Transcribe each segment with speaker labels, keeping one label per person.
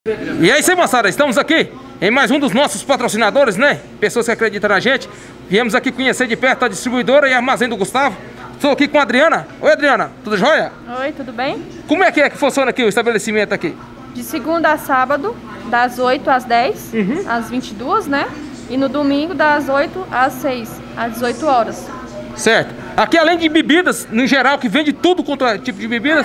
Speaker 1: E é isso aí, moçada, estamos aqui em mais um dos nossos patrocinadores, né? Pessoas que acreditam na gente. Viemos aqui conhecer de perto a distribuidora e armazém do Gustavo. Estou aqui com a Adriana. Oi, Adriana, tudo jóia?
Speaker 2: Oi, tudo bem?
Speaker 1: Como é que funciona aqui o estabelecimento aqui?
Speaker 2: De segunda a sábado, das 8 às 10, às 22, né? E no domingo, das 8 às 6, às 18 horas.
Speaker 1: Certo. Aqui, além de bebidas, no geral, que vende tudo quanto é tipo de bebidas,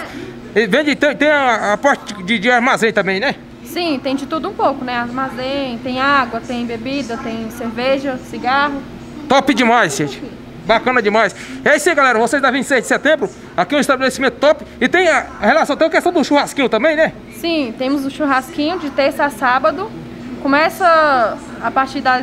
Speaker 1: tem a parte de armazém também, né?
Speaker 2: Sim, tem de tudo um pouco, né? Armazém, tem água, tem bebida, tem cerveja, cigarro.
Speaker 1: Top demais, gente. Bacana demais. É isso aí, galera. Vocês da 26 de setembro, aqui é um estabelecimento top. E tem a relação, tem a questão do churrasquinho também, né?
Speaker 2: Sim, temos o churrasquinho de terça a sábado. Começa a partir das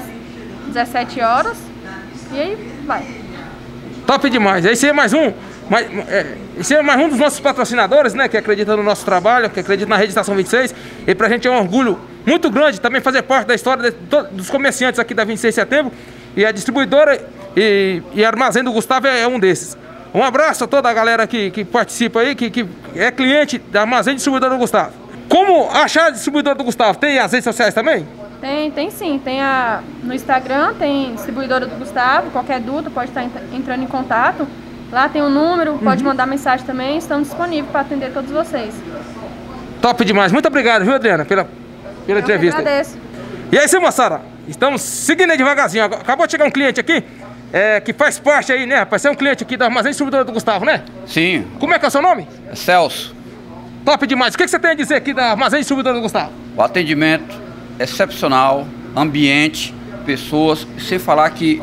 Speaker 2: 17 horas. E aí vai.
Speaker 1: Top demais. Esse é mais um. Esse é mais um dos nossos patrocinadores, né? Que acredita no nosso trabalho, que acredita na Rede Estação 26. E pra gente é um orgulho muito grande também fazer parte da história dos comerciantes aqui da 26 de setembro. E a distribuidora e armazém do Gustavo é um desses. Um abraço a toda a galera que participa aí, que é cliente da armazém distribuidora do Gustavo. Como achar a distribuidora do Gustavo? Tem as redes sociais também?
Speaker 2: Tem sim. Tem no Instagram, tem distribuidora do Gustavo. Qualquer dúvida pode estar entrando em contato. Lá tem um número, pode mandar mensagem também. Estamos disponíveis para atender todos vocês.
Speaker 1: Top demais. Muito obrigado, viu, Adriana, pela entrevista.
Speaker 2: Eu agradeço.
Speaker 1: E é isso aí, moçada. Estamos seguindo aí devagarzinho. Acabou de chegar um cliente aqui, que faz parte aí, né, rapaz? Você é um cliente aqui da armazém distribuidora do Gustavo, né?
Speaker 3: Sim.
Speaker 1: Como é que é o seu nome?
Speaker 3: Celso.
Speaker 1: Top demais. O que você tem a dizer aqui da armazém distribuidora do Gustavo?
Speaker 3: O atendimento excepcional, ambiente, pessoas, sem falar que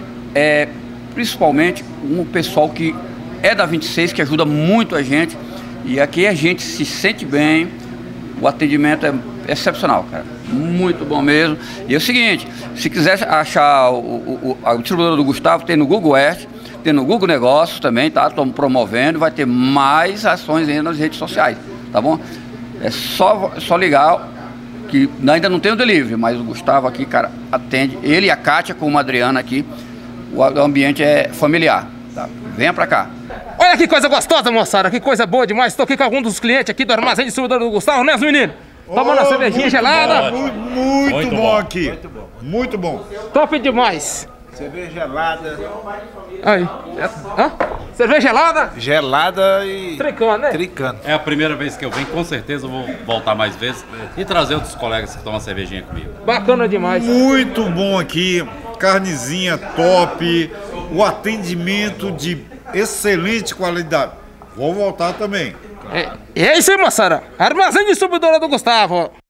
Speaker 3: principalmente um pessoal que é da 26, que ajuda muito a gente. E aqui a gente se sente bem, o atendimento é excepcional, cara. Muito bom mesmo. E é o seguinte, se quiser achar a distribuidora do Gustavo, tem no Google Earth, tem no Google Negócios também, tá? Estamos promovendo, vai ter mais ações ainda nas redes sociais, tá bom? É só ligar, que ainda não tem o delivery, mas o Gustavo aqui, cara, atende. Ele e a Kátia, com a Adriana aqui, o ambiente é familiar, tá? Venha pra cá.
Speaker 1: Olha que coisa gostosa, moçada, que coisa boa demais. Estou aqui com algum dos clientes aqui do armazém distribuidora do Gustavo, né, menino? Tomando uma cervejinha gelada.
Speaker 4: Muito bom aqui. Muito bom. Muito bom.
Speaker 1: Top demais.
Speaker 4: Cerveja gelada.
Speaker 1: Aí. Hã? Cerveja gelada?
Speaker 4: Gelada e...
Speaker 1: Tricando, né?
Speaker 4: Tricando.
Speaker 5: É a primeira vez que eu venho, com certeza eu vou voltar mais vezes e trazer outros colegas que tomam cervejinha comigo.
Speaker 1: Bacana demais.
Speaker 4: Muito bom aqui. Carnezinha top. O atendimento de excelente qualidade. Vou voltar também.
Speaker 1: É isso aí, moçada. Armazém distribuidora do Gustavo.